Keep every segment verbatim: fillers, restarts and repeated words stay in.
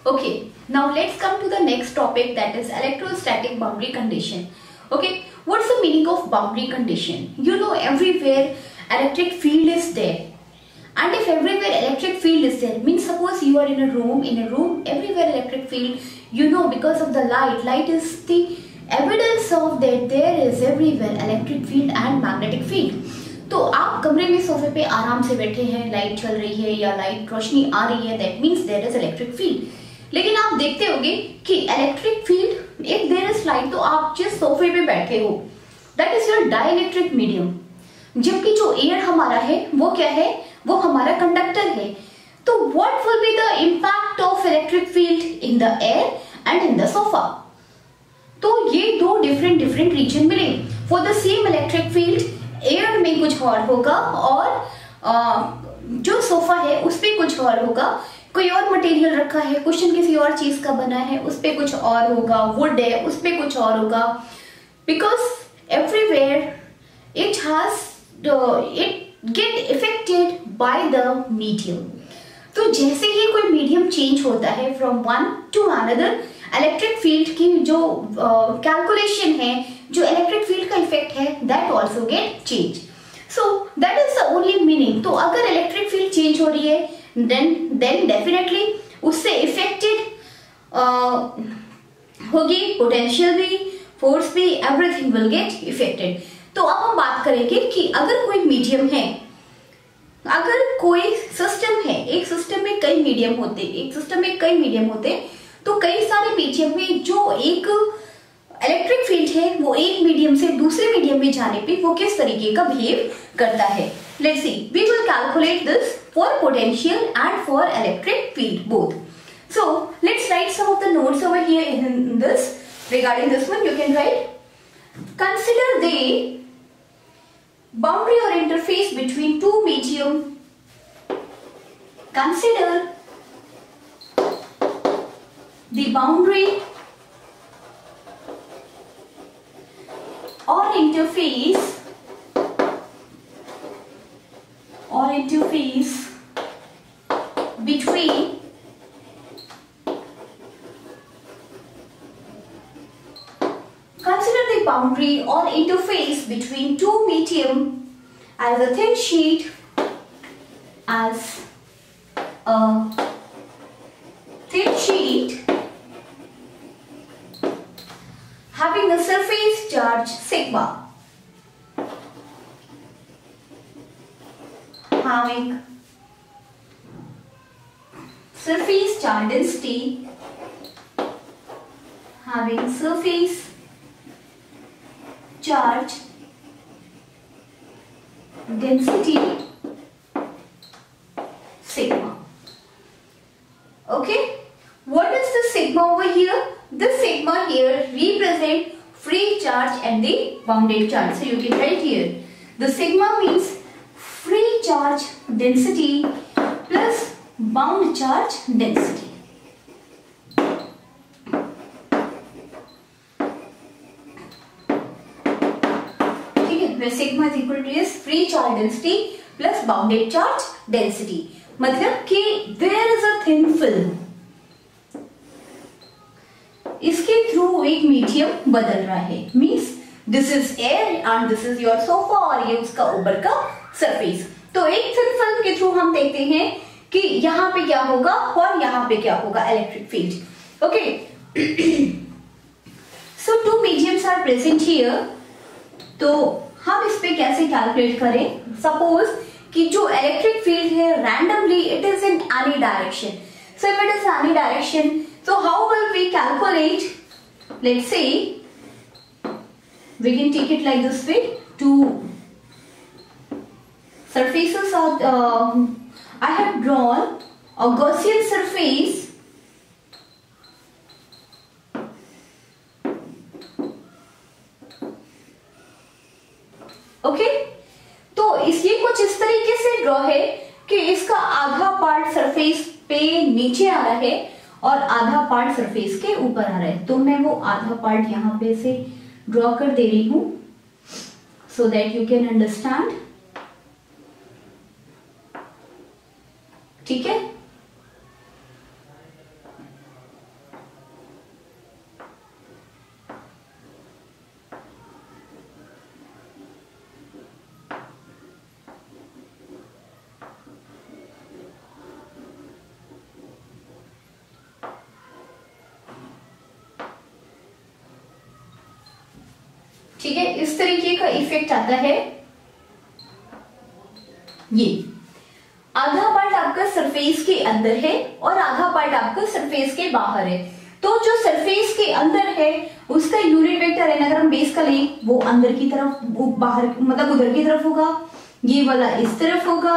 Okay, now let's come to the next topic, that is electrostatic boundary condition. Okay, what's the meaning of boundary condition? You know, everywhere electric field is there. And if everywhere electric field is there, means suppose you are in a room, in a room, everywhere electric field, you know, because of the light, light is the evidence of that there is everywhere electric field and magnetic field. तो आप कमरे में सोफे पे आराम से बैठे हैं, लाइट चल रही है या लाइट रोशनी आ रही है, that means there is electric field. लेकिन आप देखते होंगे कि electric field, if there is light, तो आप जिस सोफे पे बैठे हो that is your dielectric medium, जबकि जो एयर हमारा है वो क्या है, वो हमारा कंडक्टर है. तो what will be the impact of electric field in the air and in the sofa. तो ये दो डिफरेंट डिफरेंट रीजन मिले. For the same electric field air में कुछ और होगा और आ, जो सोफा है उस पे कुछ और होगा. कोई और मटेरियल रखा है, क्वेश्चन किसी और चीज का बना है, उस पे कुछ और होगा. वुड है, उस पे कुछ और होगा. Because everywhere it has it get affected by the medium. तो जैसे ही कोई मीडियम चेंज होता है from one to another, electric field की जो कैलकुलेशन uh, है, जो इलेक्ट्रिक फील्ड का इफेक्ट है, that also get change. So that is the only meaning. तो अगर इलेक्ट्रिक फील्ड चेंज हो रही है, देन देन डेफिनेटली उससे इफेक्टेड uh, होगी पोटेंशियल भी, फोर्स भी, एवरीथिंग विल गेट इफेक्टेड. तो अब हम बात करेंगे कि अगर कोई मीडियम है, अगर कोई सिस्टम है, एक सिस्टम में कई मीडियम होते, एक सिस्टम में कई मीडियम होते, तो कई सारे मीडियम में जो एक इलेक्ट्रिक फील्ड है वो एक मीडियम से दूसरे मीडियम में जाने पे वो किस तरीके का बिहेव करता है. Let's see, we will calculate this for potential and for electric field both. So let's write some of the notes over here in this. Regarding this one you can write, consider the boundary or interface between two medium. Consider the boundary or interface or interface between Consider the boundary or interface between two medium as a thin sheet, as a thin sheet having a surface charge sigma, having surface charge density, having surface charge density sigma. Okay, what is the sigma over here? The sigma here represent free charge and the bounded charge. So you can write here, the sigma means free charge density plus bound charge density. where sigma is equal to is free charge density plus bounded charge density. मतलब कि there is a thin film, इसके through एक medium बदल रहा है. Means this is air and this is your sofa और ये उसका ऊपर का सरफेस. तो एक थिन फिल्म के थ्रू हम देखते हैं कि यहाँ पे क्या होगा और यहाँ पे क्या होगा electric field. Okay, so two mediums are present here. तो हम इस पे कैसे कैलकुलेट करें? सपोज कि जो इलेक्ट्रिक फील्ड है randomly it is in any direction. So if it is any direction, so how will we calculate? Let's say we can take it like this way. Two surfaces are uh, I have drawn a Gaussian surface okay okay? तो इसलिए कुछ इस तरीके से draw है कि इसका आधा पार्ट सरफेस पे नीचे आ रहा है और आधा पार्ट सरफेस के ऊपर आ रहा है. तो मैं वो आधा पार्ट यहां पे से ड्रॉ कर दे रही हूं so that you can understand. ठीक है, ठीक है, इस तरीके का इफेक्ट आता है। ये आधा पार्ट आपका सरफेस के अंदर है और आधा पार्ट आपका सरफेस के बाहर है। तो जो सरफेस के अंदर है उसका यूनिट वेक्टर है, अगर हम बेस का लें वो अंदर की तरफ, वो बाहर मतलब उधर की तरफ होगा, ये वाला इस तरफ होगा।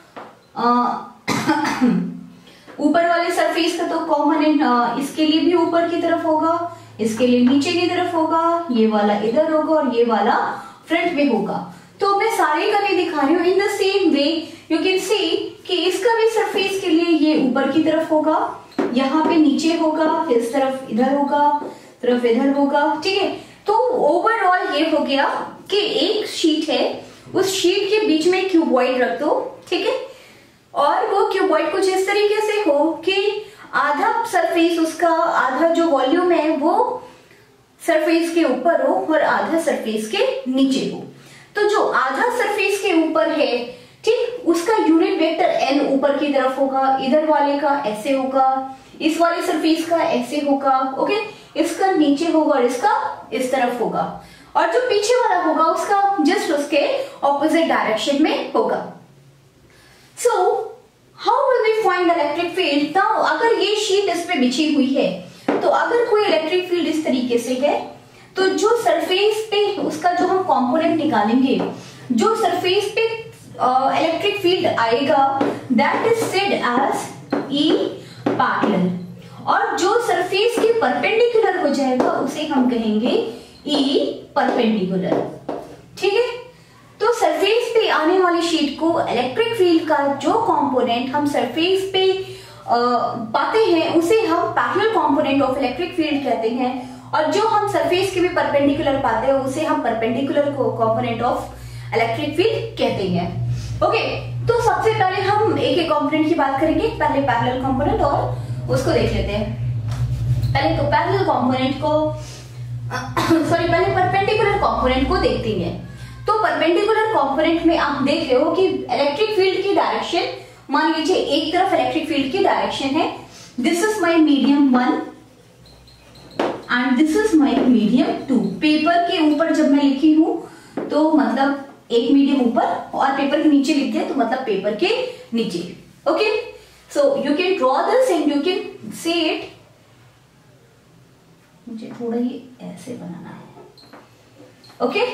ऊपर वाले सरफेस का तो कॉमन है, इसके लिए भी ऊपर की तरफ होगा, इसके लिए नीचे की तरफ होगा, ये वाला इधर होगा और ये वाला फ्रंट में होगा। तो मैं सारे कलर दिखा रही हूँ in the same way. You can see कि इसका भी सरफेस के लिए ये ऊपर की तरफ होगा, यहाँ पे नीचे होगा, इस तरफ इधर होगा, तरफ इधर होगा। ठीक है, तो ओवरऑल ये हो गया कि एक शीट है, उस शीट के बीच में क्यूबॉइड रख दो। ठीक है, और वो क्यूबॉइड कुछ इस तरीके से हो कि आधा सरफेस उसका, आधा जो वॉल्यूम है वो सरफेस के ऊपर हो और आधा सरफेस के नीचे हो। तो जो आधा सरफेस के ऊपर है, ठीक, उसका यूनिट वेक्टर एन ऊपर की तरफ होगा, इधर वाले का ऐसे होगा, इस वाले सरफेस का ऐसे होगा। ओके, इसका नीचे होगा और इसका इस तरफ होगा, और जो पीछे वाला होगा उसका जस्ट उसके ऑपोजिट डायरेक्शन में होगा। So how will we find electric field? Now अगर ये शीट इस पे बिछी हुई है, तो अगर कोई इलेक्ट्रिक फील्ड इस तरीके से है, तो जो सरफेस पे उसका जो हम कंपोनेंट निकालेंगे, जो सरफेस पे इलेक्ट्रिक फील्ड आएगा, that is said as E parallel, और जो सरफेस के परपेंडिकुलर हो जाएगा उसे हम कहेंगे ई परपेंडिकुलर। ठीक है, तो सरफेस पे आने वाली शीट को इलेक्ट्रिक फील्ड का जो कंपोनेंट हम सरफेस पे आ, पाते हैं उसे हम parallel component of electric field कहते हैं, और जो हम सरफेस के भी परपेंडिकुलर पाते हैं उसे हम perpendicular component of electric field कहते हैं। ओके, तो सबसे पहले हम एक एक कंपोनेंट की बात करेंगे। पहले पैरेलल कंपोनेंट और उसको देख लेते हैं। पहले तो पैरेलल कंपोनेंट को सॉरी पहले परपेंडिकुलर कंपोनेंट को देखते हैं। तो परपेंडिकुलर कंपोनेंट में आप देख रहे हो कि इलेक्ट्रिक फील्ड की डायरेक्शन, मान लीजिए एक तरफ इलेक्ट्रिक फील्ड की डायरेक्शन है, this is my medium one and this is my medium two. Paper के ऊपर जब मैं लिखी हूं तो मतलब एक मीडियम ऊपर और पेपर के नीचे लिख दिया तो मतलब पेपर के नीचे। Okay, so you can draw this and you can see it. मुझे थोड़ा ये ऐसे बनाना है। Okay,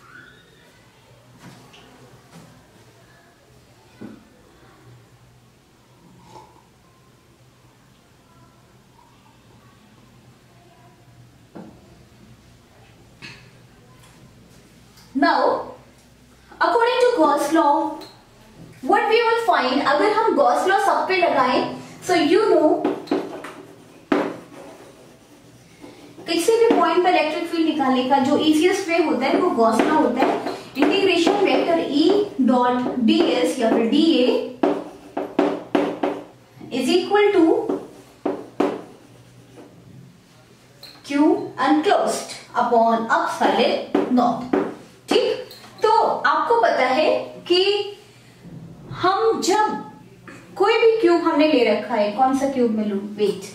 now according to Gauss law what we will find, अगर हम Gauss law सब पे लगाएं, so you know किसी भी पॉइंट पर इलेक्ट्रिक फील्ड निकालने का जो इजीएस्ट वे होता है वो Gauss law होता है। Integration vector E dot D S या फिर D A is equal to Q enclosed upon epsilon naught. ठीक, तो आपको पता है कि हम जब कोई भी क्यूब हमने ले रखा है, कौन सा क्यूब में लूं, wait.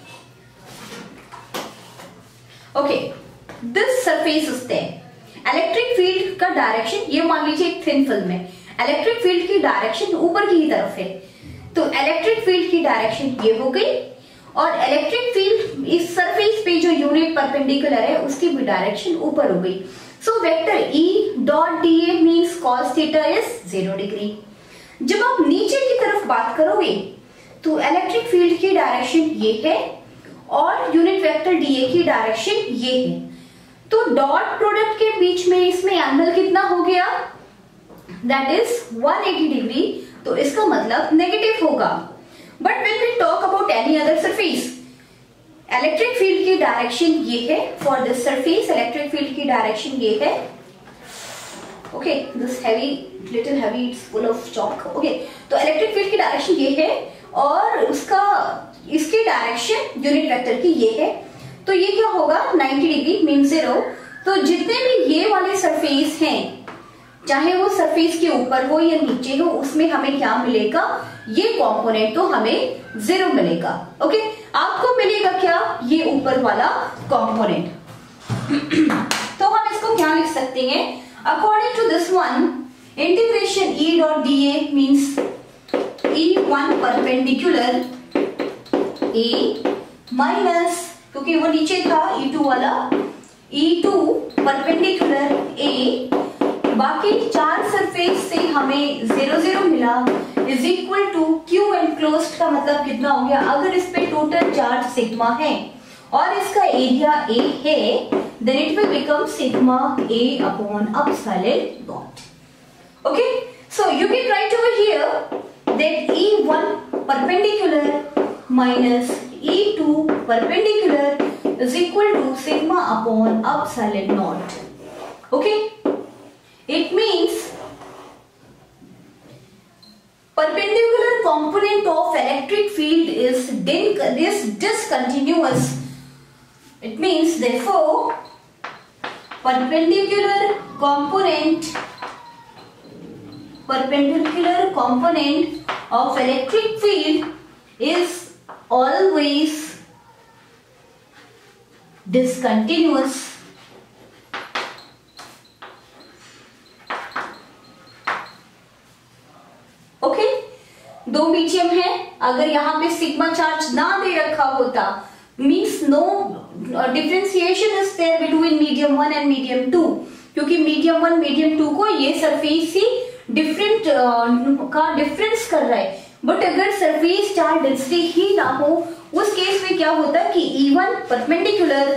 Okay, this surface is there, electric field का डायरेक्शन, ये मान लीजिए एक थिन फिल्म है, इलेक्ट्रिक फील्ड की डायरेक्शन ऊपर की ही तरफ है, तो इलेक्ट्रिक फील्ड की डायरेक्शन ये हो गई, और इलेक्ट्रिक फील्ड इस सरफेस पे जो यूनिट परपेंडिकुलर है उसकी भी डायरेक्शन ऊपर हो गई। So vector E dot D A means cos theta is zero degree. जब आप नीचे की तरफ बात करोगे तो इलेक्ट्रिक फील्ड की डायरेक्शन ये है और यूनिट वेक्टर dA की डायरेक्शन ये है, तो डॉट प्रोडक्ट के बीच में इसमें एंगल कितना हो गया, that is one eighty degree, तो इसका मतलब नेगेटिव होगा। But when we talk about any other surface, electric field की डायरेक्शन ये है for this surface, electric field की डायरेक्शन ये है। Okay, this heavy little heavy, it's full of chalk. Okay, तो इलेक्ट्रिक फील्ड की डायरेक्शन ये है और उसका इसकी डायरेक्शन यूनिट वेक्टर की ये है, तो ये क्या होगा, नाइंटी डिग्री मीन जीरो। तो जितने भी ये वाले सरफेस हैं, चाहे वो सरफेस के ऊपर हो या नीचे हो, उसमें हमें क्या मिलेगा, ये कंपोनेंट तो हमें जीरो मिलेगा। ओके, आपको मिलेगा क्या, ये ऊपर वाला कंपोनेंट। तो हम इसको यहाँ लिख सकते हैं according to this one integration E dot D A means E one perpendicular A minus, क्योंकि वो नीचे था ई टू वाला, ई टू परपेंडिकुलर ए, बाकी चार सरफेस से हमें जीरो जीरो मिला is equal to Q enclosed का मतलब कितना हो गया, अगर इस पे टोटल चार्ज सिग्मा है और इसका एरिया ए है then it will become sigma A upon epsilon naught. Okay, so you can write over here that E one perpendicular minus E two perpendicular is equal to sigma upon epsilon naught. Okay, it means perpendicular component of electric field is is discontinuous. It means therefore perpendicular component perpendicular component of electric field is always discontinuous. Okay okay? दो medium है, अगर यहाँ पे sigma charge ना दे रखा होता means no differentiation is there between medium one and medium two, क्योंकि मीडियम वन मीडियम टू को ये सरफेस ही डिफरेंट uh, का डिफरेंस कर रहा है, बट अगर सरफेस चार्ज डेंसिटी ही ना हो उस केस में क्या होता है कि E one perpendicular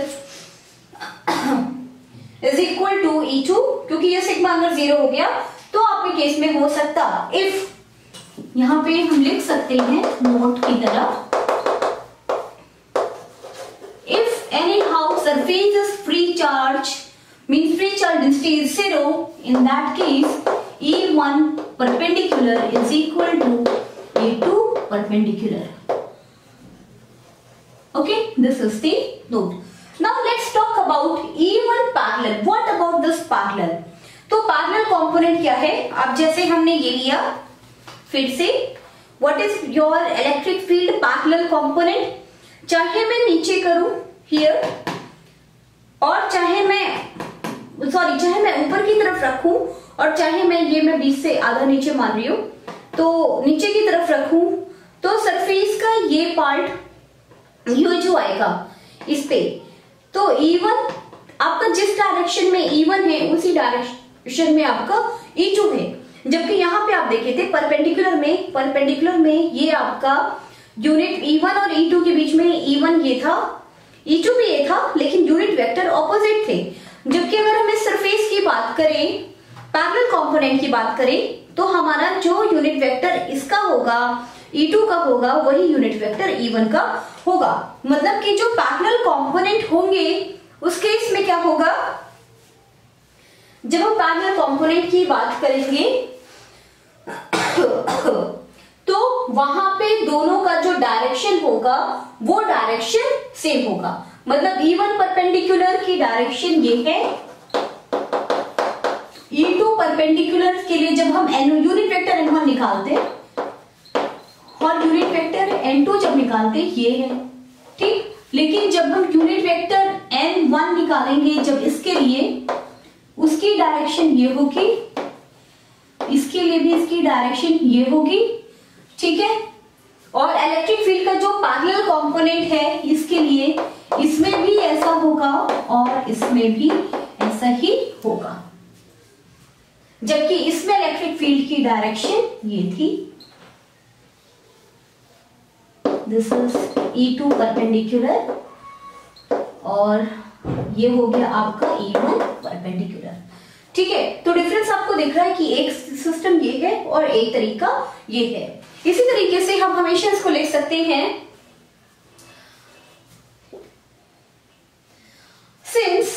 is equal to E two, क्योंकि ये सिग्मा अगर जीरो हो गया तो आपके केस में हो सकता इफ, यहाँ पे हम लिख सकते हैं नोट की तरह, anyhow surface is free charge means free charge density is zero, in that case E one perpendicular is equal to E two perpendicular. Okay, this is the note. Now let's talk about E one parallel. What about this parallel? तो parallel component क्या है, अब जैसे हमने ये लिया फिर से what is your electric field parallel component, चाहे मैं नीचे करूं Here, और चाहे मैं सॉरी चाहे मैं ऊपर की तरफ रखूं और चाहे मैं ये मैं बीच से आधा नीचे मान रही हूं तो नीचे की तरफ रखूं तो सरफेस का ये पार्ट ये जो आएगा इस पे, तो ई वन आपका जिस डायरेक्शन में ई वन है उसी डायरेक्शन में आपका ई टू है, जबकि यहाँ पे आप देखे थे परपेंडिकुलर में परपेंडिकुलर में ये आपका यूनिट ई वन और ई टू के बीच में ई वन ये था, ई टू भी ये था, लेकिन यूनिट वेक्टर ऑपोजिट थे। जबकि अगर हम इस सरफेस की बात करें, पैरेलल कंपोनेंट की बात करें, तो हमारा जो यूनिट वेक्टर इसका होगा ई टू का होगा वही यूनिट वेक्टर ई वन का होगा। मतलब कि जो पैरेलल कंपोनेंट होंगे उस केस में क्या होगा, जब हम पैरेलल कंपोनेंट की बात करेंगे तो वहां पे दोनों का जो डायरेक्शन होगा वो डायरेक्शन सेम होगा। मतलब ई वन परपेंडिकुलर की डायरेक्शन ये है, ई टू परपेंडिकुलर के लिए जब हम an unit vector N one निकालते और यूनिट वेक्टर एन टू जब निकालते ये है, ठीक। लेकिन जब हम यूनिट वेक्टर एन वन निकालेंगे जब इसके लिए, उसकी डायरेक्शन ये होगी, इसके लिए भी इसकी डायरेक्शन ये होगी, ठीक है। और इलेक्ट्रिक फील्ड का जो पैरेलल कंपोनेंट है इसके लिए इसमें भी ऐसा होगा और इसमें भी ऐसा ही होगा, जबकि इसमें इलेक्ट्रिक फील्ड की डायरेक्शन ये थी, this is E two perpendicular और ये हो गया आपका ई वन परपेंडिकुलर, ठीक है। तो डिफरेंस आपको दिख रहा है कि एक सिस्टम ये है और एक तरीका ये है। इसी तरीके से हम हमेशा इसको लिख सकते हैं, since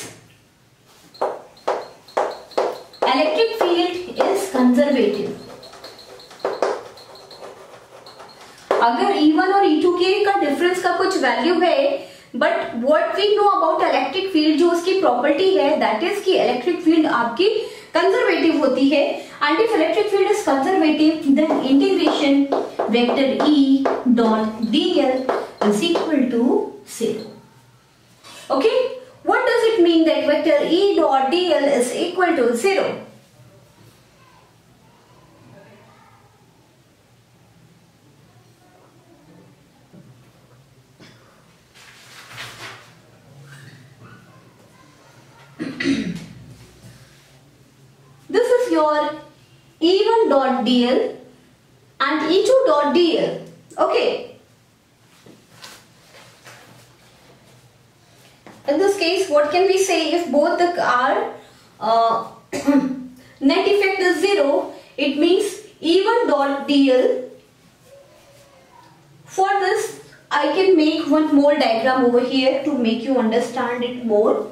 electric field is conservative, अगर ई वन और ई टू के का डिफरेंस का कुछ वैल्यू है, but what we know about electric field, जो उसकी प्रॉपर्टी है दैट इज कि इलेक्ट्रिक फील्ड आपकी कंजर्वेटिव होती है, and if electric field is conservative then integration vector E dot DL is equal to zero. Okay, what does it mean that vector E dot dl is equal to zero. This is your E one dot dl and E two dot dl. Okay. In this case, what can we say if both the are uh, net effect is zero? It means E one dot dl. For this, I can make one more diagram over here to make you understand it more.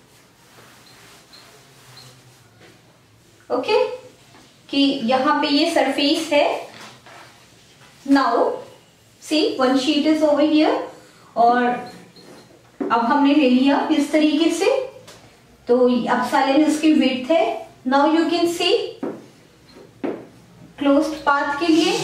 Okay okay? कि यहाँ पे ये surface है. Now see one sheet is over here और अब हमने ले लिया इस तरीके से. तो एप्सिलॉन इसकी विड्थ है. Now you can see closed path के लिए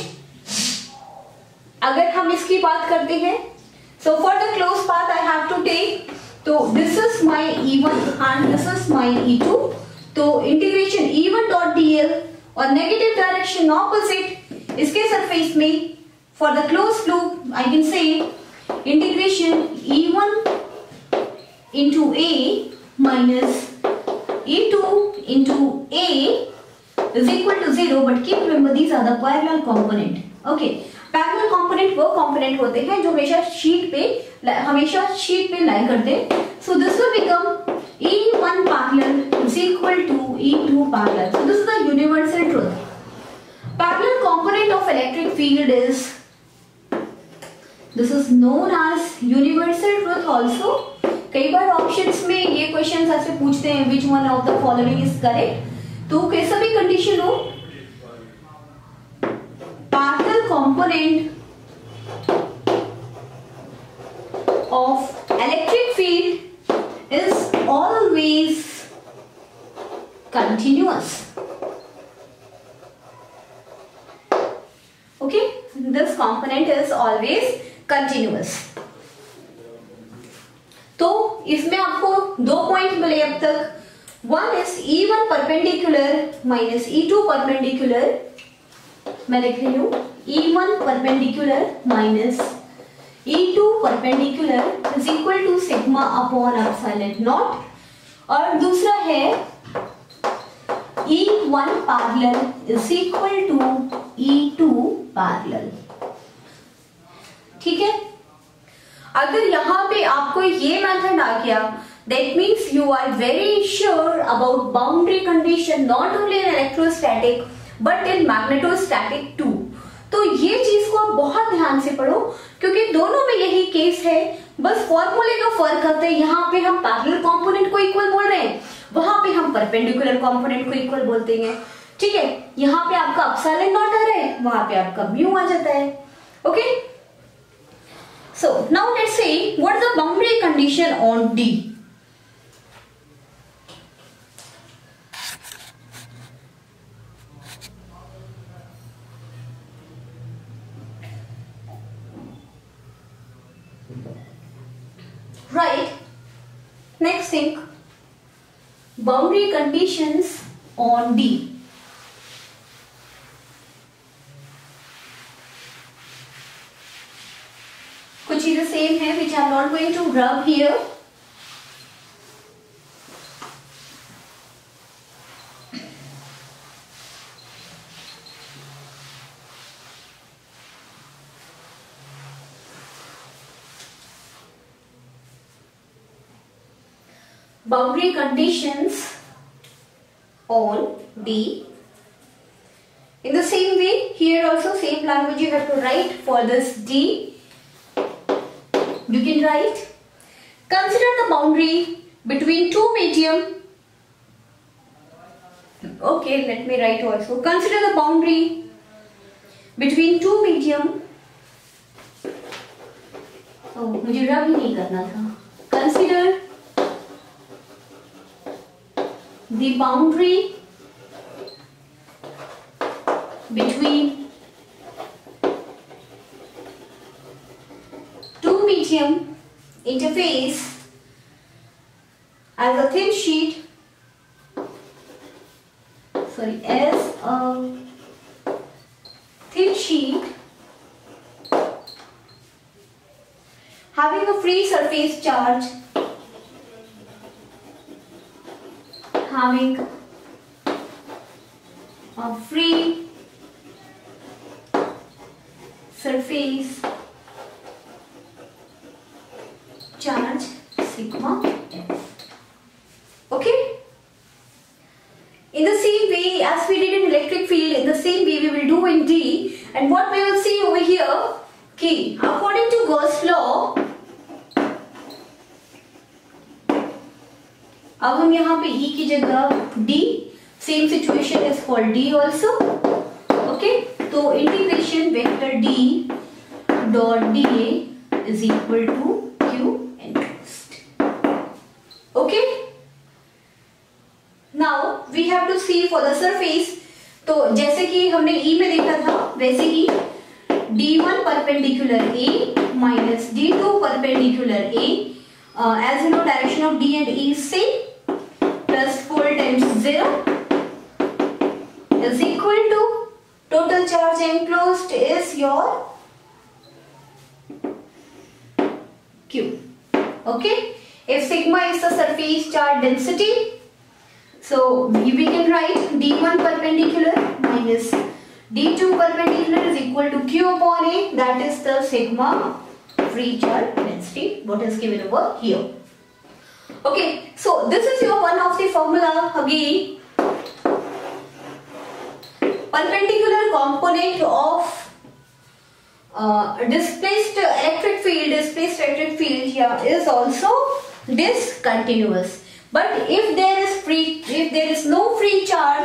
अगर हम इसकी बात करते हैं, so for the closed path I have to take, तो this is my E one and this is my E two. तो integration E one dot dl और नेगेटिव डायरेक्शन ऑपोजिट इसके सरफेस में for the closed loop I can say integration E one into A minus E two into A is equal to zero, but keep remember these are the parallel component. Okay, parallel component वो component होते हैं जो हमेशा sheet पे हमेशा sheet पे लाई करते हैं. So this will become E one parallel is equal to E two parallel. So this is the universal truth. Parallel component of electric field is, this is known as universal truth also. कई बार options में ये questions ऐसे पूछते हैं which one of the following is correct. तो कैसा भी condition हो, parallel component of electric field is always continuous. Okay, this component is always continuous. तो इसमें आपको दो पॉइंट मिले अब तक. One is E one perpendicular minus E two perpendicular. मैं लिख रही हूं E one perpendicular minus E two perpendicular is equal to sigma upon epsilon naught. और दूसरा है E one parallel is equal to E two parallel. ठीक है, अगर यहाँ पे आपको ये मेथड आ गया, that means you are very sure about boundary condition not only in electrostatic but in magnetostatic too. तो ये चीज को आप बहुत ध्यान से पढ़ो क्योंकि दोनों में यही केस है. बस फॉर्मूले का फर्क आता है. यहाँ पे हम पैरेलल कंपोनेंट को इक्वल बोल रहे हैं, वहां पे हम परपेंडिकुलर कंपोनेंट को इक्वल बोलते हैं. ठीक है, यहाँ पे आपका एप्सिलॉन नॉट आ रहा है, वहां पे आपका म्यू आ जाता है. Okay, so now let's see what is the boundary condition on D. Right, next thing, boundary conditions on D. कुछ चीजें सेम है which I am not going to rub here. Boundary conditions on D. In the same way, here also same language you have to write for this D. You can write, consider the boundary between two medium. Okay, let me write also. Consider the boundary between two medium. Oh, मुझे रब ही नहीं करना था. Consider the boundary between two medium interface as a thin sheet, sorry, as a thin sheet having a free surface charge, having a free surface charge sigma f. Okay. In the same way as we did in electric field, in the same way we will do in D. And what we will see over here, key, according to Gauss law, अब हम यहाँ पे E की जगह D, same situation is for D also. Okay, तो integration vector D dot dA is equal to Q enclosed. Okay. Now we have to see for the surface. तो जैसे कि हमने E में देखा था वैसे ही D one perpendicular A minus D two perpendicular A, uh, as you know direction of D and E is same, plus four times zero is equal to total charge enclosed is your Q. Okay, if sigma is the surface charge density, so we can write D one perpendicular minus D two perpendicular is equal to Q upon A, that is the sigma free charge density, what is given over here. Okay, so this is your one of the formula again. Perpendicular component of uh, displaced electric field, displaced electric field here is also discontinuous. But if there is free, if there is no free charge,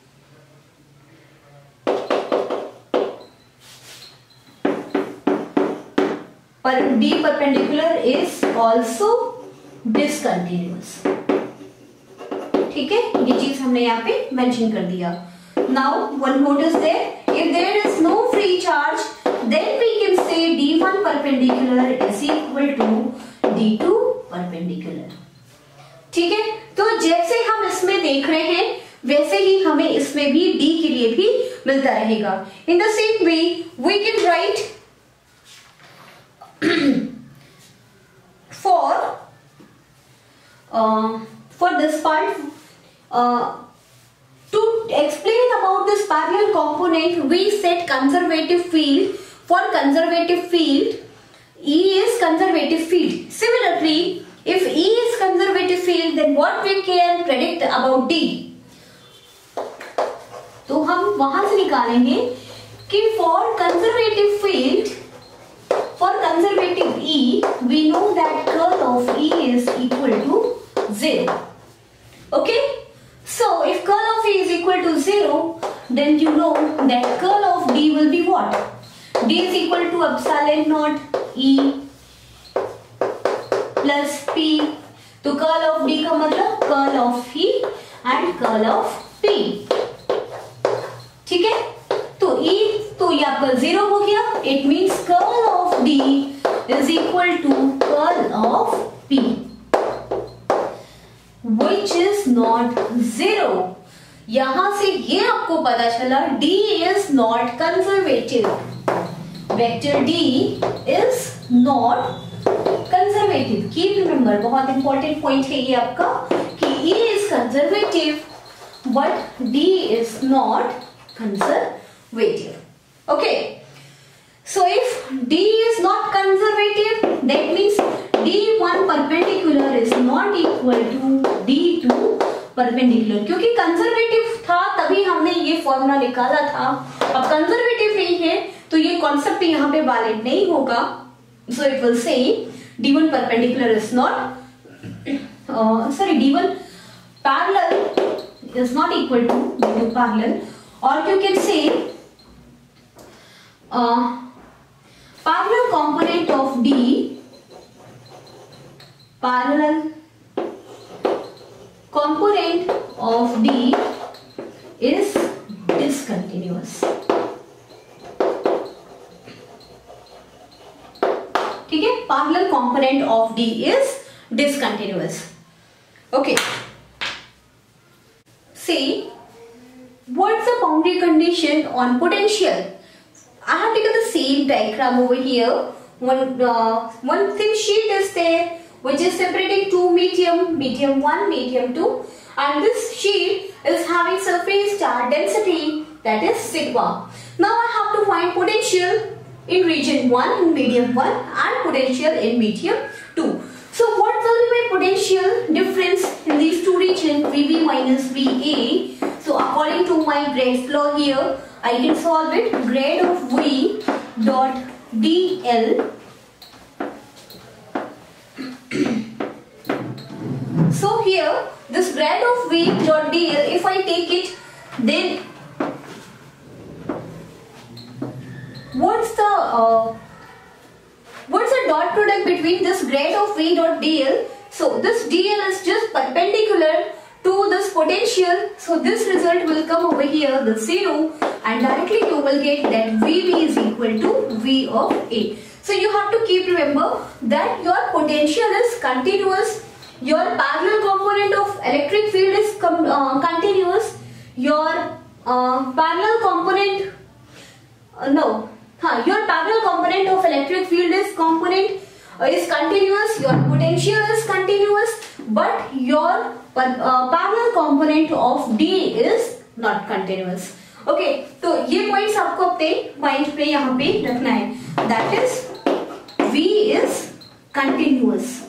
per D perpendicular is also discontinuous. ठीक है, ये चीज हमने यहाँ पे mention कर दिया. Now one note is there. If there is no free charge, then we can say D one perpendicular is equal to D two perpendicular. ठीक है, तो जैसे हम इसमें देख रहे हैं वैसे ही हमें इसमें भी D के लिए भी मिलता रहेगा. In the same way we can write for uh, for this part, uh, to explain about this parallel component, we set conservative field. For conservative field, E is conservative field. Similarly, if E is conservative field, then what we can predict about D? तो हम वहां से निकालेंगे कि for conservative field, for conservative E, we know that curl of E is equal to zero. Okay? So if curl of E is equal to zero, then you know that curl of D will be what? D is equal to epsilon naught E plus P. तो curl of D का मतलब curl of E and curl of P. ठीक है, तो E तो ये आपका zero हो गया. It means curl of D is equal to curl of P, which is not zero. यहां से ये आपको पता चला D is not conservative. Vector D is not conservative. Keep remember, बहुत important point है ये आपका कि E is conservative but D is not conservative. Okay. So if D is not conservative, that means D one perpendicular is not equal to D two perpendicular. क्योंकि conservative था तभी हमने ये फॉर्मूला निकाला था. अब conservative नहीं है तो ये कॉन्सेप्ट यहाँ पे वैलिड नहीं होगा. So it will say D one perpendicular is not, uh, sorry, D one parallel is not equal to D two parallel, or you can say uh, parallel component of D, parallel component of D is discontinuous. ठीक है, parallel component of D is discontinuous. Okay. See, what's the boundary condition on potential? I have taken the same diagram over here. One, uh, one thin sheet is there which is separating two medium, medium one, medium two, and this sheet is having surface charge density, that is sigma. Now I have to find potential in region one in medium one and potential in medium two. So what will be my potential difference in these two regions, V B minus V A? So according to my Grad's law here, I can solve it. Grade of V dot D L. So here this grade of V dot D L, if I take it, then what's the uh, what's the dot product between this grade of V dot D L? So this D L is just perpendicular to this potential. So this result will come over here, the zero, and directly you will get that V B is equal to V of A. So you have to keep remember that your potential is continuous, your parallel component of electric field is com uh, continuous, your uh, parallel component uh, no huh, your parallel component of electric field is component uh, is continuous, your potential is continuous, but your uh, parallel component of D is not continuous. Okay, तो ये points आपको अपने mind पे यहाँ पे रखना है. That is V is continuous.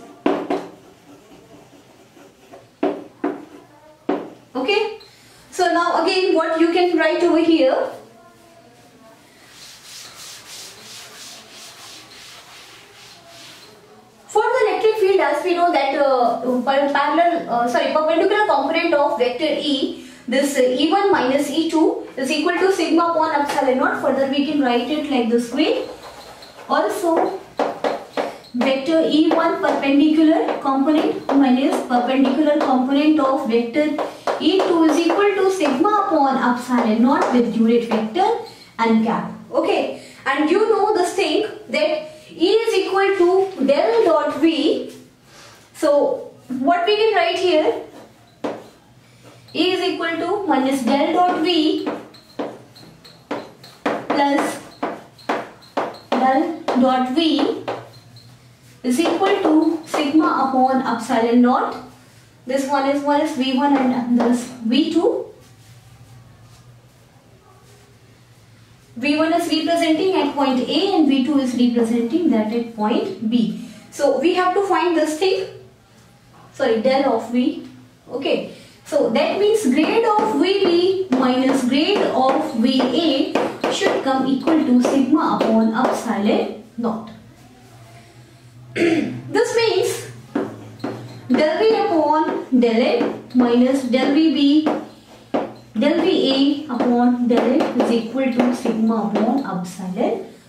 Okay, so now again what you can write over here. For the electric field, as we know that uh, parallel, uh, sorry, perpendicular component of vector E, this uh, E one minus E two is equal to sigma upon epsilon naught. Further, we can write it like this way. Also, vector E one perpendicular component minus perpendicular component of vector E two is equal to sigma upon epsilon naught with unit vector and cap. Okay, and you know this thing that E is equal to del dot V. So what we can write here, E is equal to minus del dot V plus del dot V is equal to sigma upon epsilon naught. This one is one is V one and this V two. V one is representing at point A and V two is representing that at point B. So we have to find this thing, sorry, del of V. Okay, so that means grade of V B minus grade of V A should come equal to sigma upon epsilon naught. This means del V upon del N minus del V B del V A upon del N is equal to sigma upon epsilon